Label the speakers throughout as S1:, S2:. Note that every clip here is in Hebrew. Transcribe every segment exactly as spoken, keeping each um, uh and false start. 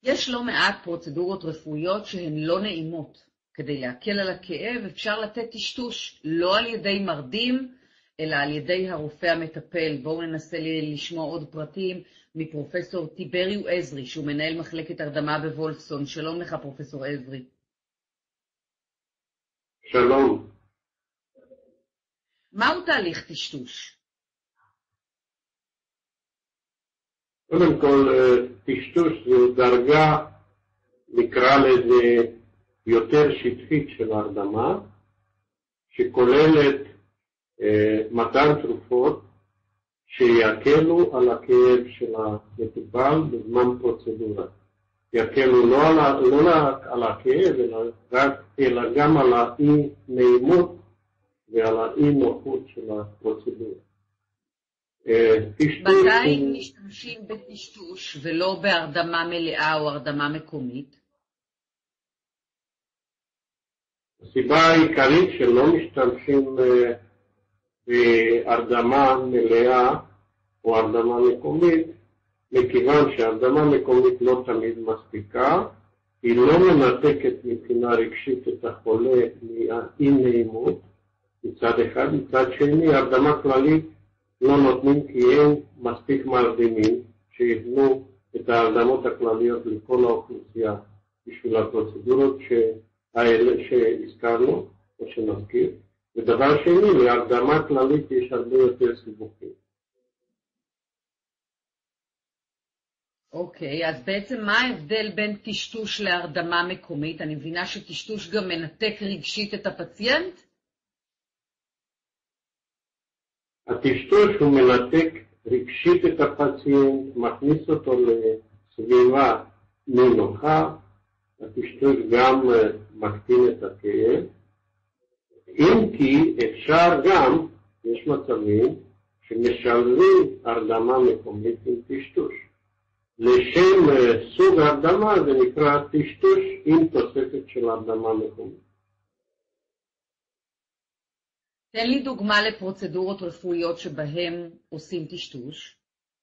S1: יש לא מעט פרוצדורות רפואיות שהן לא נעימות. כדי להקל על הכאב אפשר לתת טשטוש, לא על ידי מרדים, אלא על ידי הרופא המטפל. בואו ננסה לשמוע עוד פרטים מפרופסור טיבריו עזרי, שהוא מנהל מחלקת הרדמה בוולפסון. שלום לך פרופסור עזרי.
S2: שלום.
S1: מהו תהליך טשטוש?
S2: קודם כל, טשטוש זו דרגה, נקרא לזה יותר שטחית של הרדמה, שכוללת אה, מתן תרופות שיקלו על הכאב של המטופל בזמן פרוצדורה. יקלו לא על, ה, לא על הכאב, אלא, רק, אלא גם על האי נעימות ועל האי נוחות של הפרוצדורה.
S1: מתי משתמשים בטשטוש ולא בהרדמה מלאה או הרדמה מקומית?
S2: הסיבה העיקרית שלא משתמשים בהרדמה מלאה או הרדמה מקומית, מכיוון שהרדמה מקומית לא תמיד מספיקה, היא לא מנתקת מבחינה רגשית את החולה מהאי נעימות מצד אחד, מצד שני הרדמה כללית לא נותנים כי אין מספיק מרדימים שיבנו את ההרדמות הכלליות לכל האוכלוסייה בשביל הפרוצדורות האלה שהזכרנו או שנזכיר. ודבר שני, להרדמה כללית יש הרבה יותר סיבוכים.
S1: אוקיי, okay, אז בעצם מה ההבדל בין טשטוש להרדמה מקומית? אני מבינה שטשטוש גם מנתק רגשית את הפציינט?
S2: הטשטוש הוא מנתק רגשית את הפציינט, מכניס אותו לסביבה נינוחה. הטשטוש גם מקטין את הכאב. אם כי אפשר גם, יש מצבים שמשלבים הרדמה מקומית עם טשטוש. לשם סוג הרדמה זה נקרא טשטוש עם תוספת של הרדמה מקומית.
S1: תן לי דוגמה לפרוצדורות רפואיות שבהם עושים טשטוש.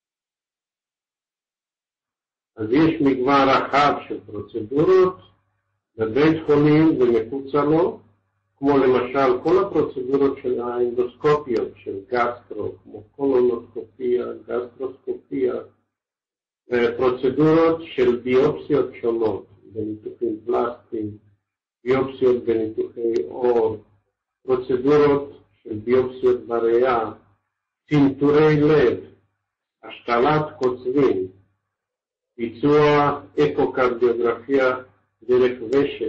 S2: אז יש מגוון רחב של פרוצדורות, בבית חולים ומחוצה לו, כמו למשל כל הפרוצדורות של האנדוסקופיות של גסטרו, כמו קולונוסקופיה, גסטרוסקופיה, פרוצדורות של ביופסיות שונות, בניתוחים פלסטיים, ביופסיות בניתוחי עור, פרוצדורות של ביופסיות בריאה, צנתורי לב, השתלת קוצבים, ביצוע אקוקרדיוגרפיה דרך ושת,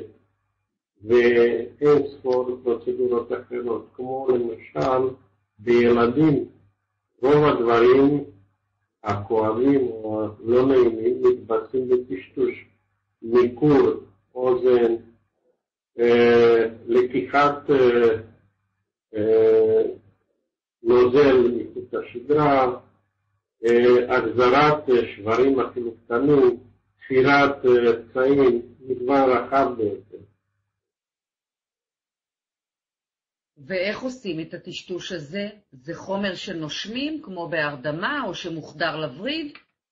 S2: ואין ספור פרוצדורות אחרות, כמו למשל בילדים, רוב הדברים הכואבים או הלא נעימים מתבצעים בטשטוש, מיקור אוזן, אה, לקיחת אה, אה, נוזל מחוט השדרה, הגזרת שברים אפילו קטנים, תפירת פצעים, מגוון רחב ביותר.
S1: ואיך עושים את הטשטוש הזה? זה חומר שנושמים כמו בהרדמה או שמוחדר לווריד?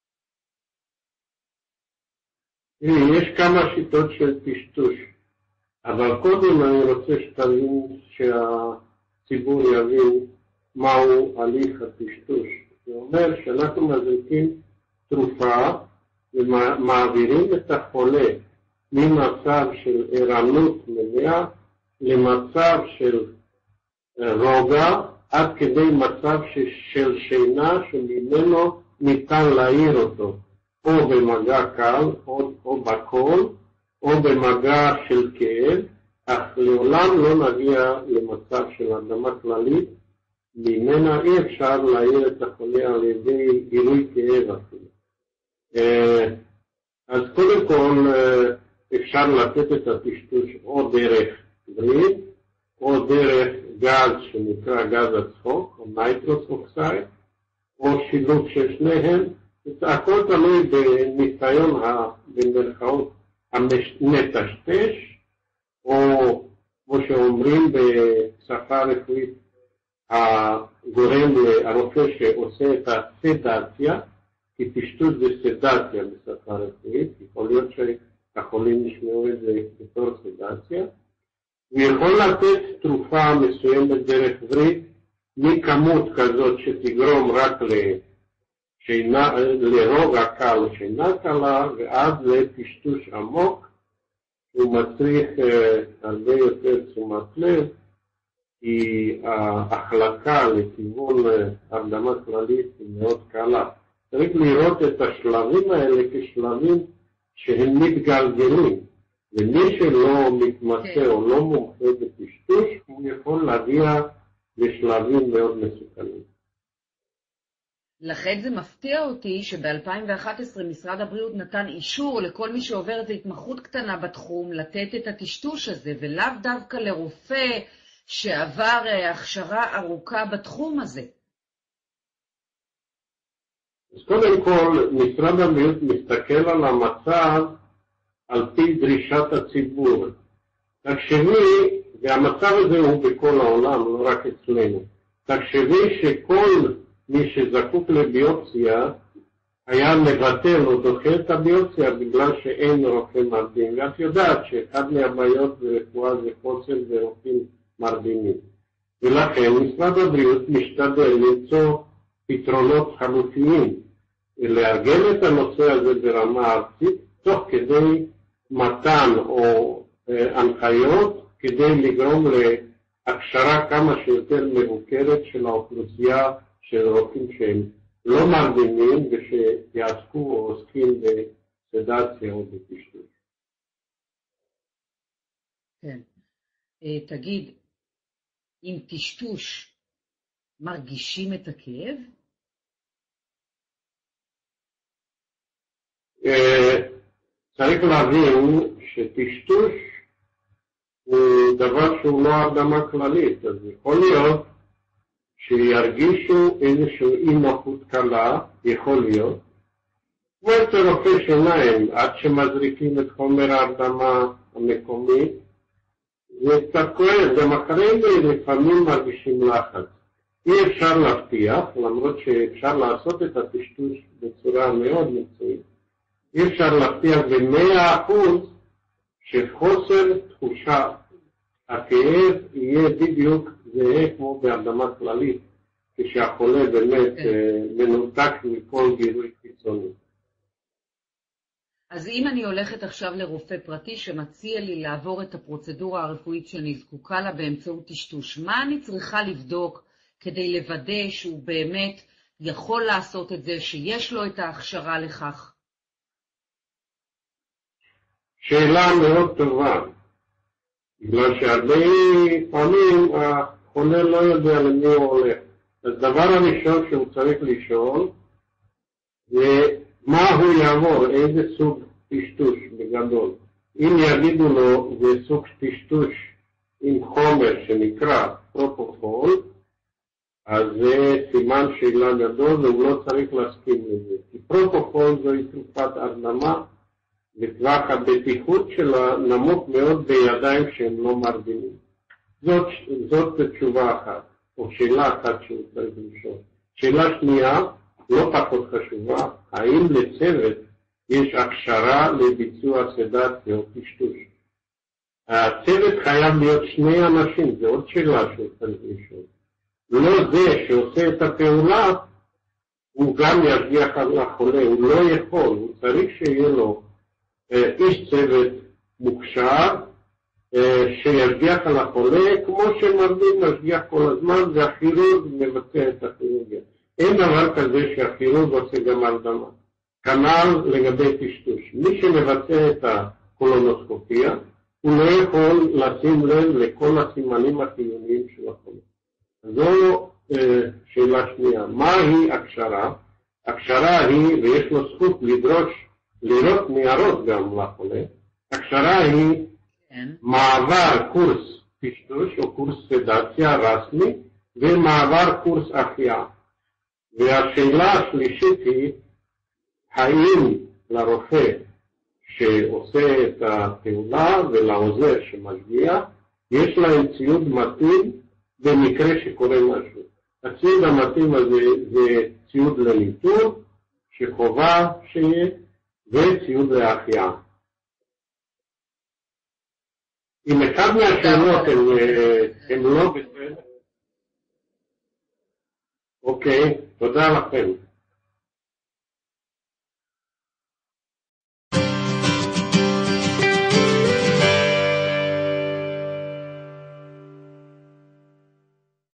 S2: יש כמה שיטות של טשטוש, אבל קודם אני רוצה שתבין שהציבור יבין מהו הליך הטשטוש. זה אומר שאנחנו מזריקים תרופה ומעבירים את החולה ממצב של ערנות מלאה למצב של רוגע עד כדי מצב של שינה שממנו ניתן להעיר אותו או במגע קל או, או בקול או במגע של כאב, אך לעולם לא נגיע למצב של הרדמה כללית ממנה אי אפשר להעיר את החולה על ידי גילוי כאב אפילו. אז קודם כל אפשר לתת את הטשטוש או דרך וריד או דרך גז שנקרא גז הצחוק או ניטרוס אוקסייד או שילוב של שניהם. הכל תלוי בניסיון במרכאות המטשטש, או כמו שאומרים בשפה רפואית הגורם, הרופא שעושה את הסדציה, כי טשטוש זה סדציה בשפה רפואית, יכול להיות שהחולים ישמעו את זה בתור סדציה, הוא יכול לתת תרופה מסוימת דרך וריד, מכמות כזאת שתגרום רק לשינה, לרוגע קל או שינה קלה, ועד לטשטוש עמוק, הוא מצריך uh, הרבה יותר תשומת לב, כי ההחלקה לכיוון הרדמה כללית היא מאוד קלה. צריך לראות את השלבים האלה כשלבים שהם מתגלגלים, ומי שלא מתמצא או לא מומחה בטשטוש, הוא יכול להגיע לשלבים מאוד מסוכנים.
S1: לכן זה מפתיע אותי שב-אלפיים ואחת עשרה משרד הבריאות נתן אישור לכל מי שעובר איזו התמחות קטנה בתחום לתת את הטשטוש הזה, ולאו דווקא לרופא שעבר הכשרה ארוכה בתחום הזה.
S2: אז קודם כל, משרד הבריאות מסתכל על המצב על פי דרישת הציבור. תחשבי, והמצב הזה הוא בכל העולם, לא רק אצלנו. תחשבי שכל מי שזקוק לביופסיה היה מבטל או דוחה את הביופסיה בגלל שאין רופא מרדים. ואת יודעת שאחד מהבעיות ברפואה זה חוסר ברופאים מרדימים. ולכן משרד הבריאות משתדל למצוא פתרונות חלופיים, לארגן את הנושא הזה ברמה ארצית, תוך כדי מתן או אה, הנחיות, כדי לגרום להכשרה כמה שיותר מבוקרת של האוכלוסייה של רופאים שהם לא מרדימים ושיעסקו או עוסקים בסדציה או בטשטוש.
S1: כן. תגיד, עם טשטוש מרגישים את הכאב?
S2: צריך להבין שטשטוש הוא דבר שהוא לא הרדמה כללית, אז יכול להיות שירגישו איזושהי אי נוחות קלה, יכול להיות, כמו אצל רופא שיניים, עד שמזריקים את חומר ההרדמה המקומי, זה קצת כואב, גם אחרי זה לפעמים מרגישים לחץ. אי אפשר להבטיח, למרות שאפשר לעשות את הטשטוש בצורה מאוד מקצועית, אי אפשר להבטיח ב-מאה אחוז שחוסר תחושה הכאב יהיה בדיוק זהה כמו בהרדמה כללית, כשהחולה באמת מנותק מכל גירוי חיצוני.
S1: אז אם אני הולכת עכשיו לרופא פרטי שמציע לי לעבור את הפרוצדורה הרפואית שאני זקוקה לה באמצעות טשטוש, מה אני צריכה לבדוק כדי לוודא שהוא באמת יכול לעשות את זה, שיש לו את ההכשרה לכך?
S2: שאלה מאוד טובה, בגלל שהרבה פעמים החולה לא יודע למי הוא הולך. אז דבר הראשון שהוא צריך לשאול זה מה הוא יעבור, איזה סוג טשטוש בגדול. אם יגידו לו זה סוג טשטוש עם חומר שנקרא פרופופול, אז זה סימן שאלה גדול והוא לא צריך להסכים לזה. כי פרופופול זוהי תרופת הרדמה, וטווח הבטיחות שלה נמוך מאוד בידיים שהם לא מרדימים. זאת, זאת תשובה אחת, או שאלה אחת שהוא צריך לשאול. שאלה שנייה, לא פחות חשובה, האם לצוות יש הכשרה לביצוע סדציה או טשטוש? הצוות חייב להיות שני אנשים, זו עוד שאלה שהוא צריך לשאול. לא זה שעושה את הפעולה, הוא גם ירגיח על החולה, הוא לא יכול, הוא צריך שיהיה לו איש צוות מוכשר שירגיח על החולה, כמו שמרדים משגיח כל הזמן, והכירורג מבצע את הכירורגיה. אין דבר כזה שהכירורג עושה גם הרדמה. כנ"ל לגבי טשטוש. מי שמבצע את הקולונוסקופיה, הוא לא יכול לשים לב לכל הסימנים החיוניים של החולה. זו שאלה שנייה. מהי הכשרה? הכשרה היא, ויש לו זכות לדרוש לראות ניירות גם לחולה, הכשרה היא מעבר קורס טשטוש או קורס סדציה רסמי ומעבר קורס החייאה. והשאלה השלישית היא, האם לרופא שעושה את הפעולה ולעוזר שמשגיח, יש להם ציוד מתאים במקרה שקורה משהו. הציוד המתאים הזה זה ציוד לניטור, שחובה שיהיה, וציוד להחייאה. אם אחד מהשאלות הן לא בסדר, אוקיי, תודה לכם.